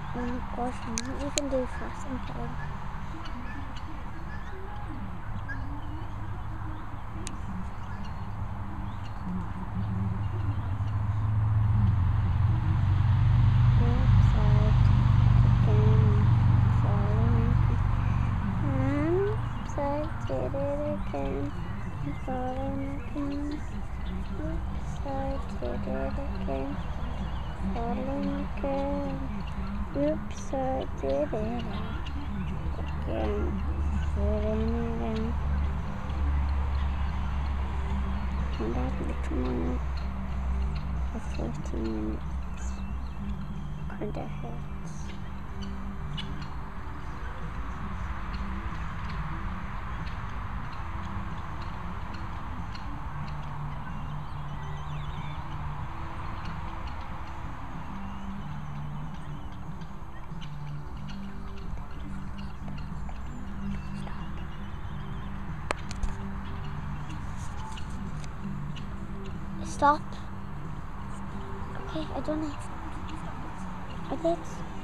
Oh my gosh, I'm not even do fast and fall. Did it again, falling again. Oops, I did it again, falling again. Oops, I did it again, falling again. And that little moment of 14 minutes kinda hurts. Stop. Okay, I don't know. I did.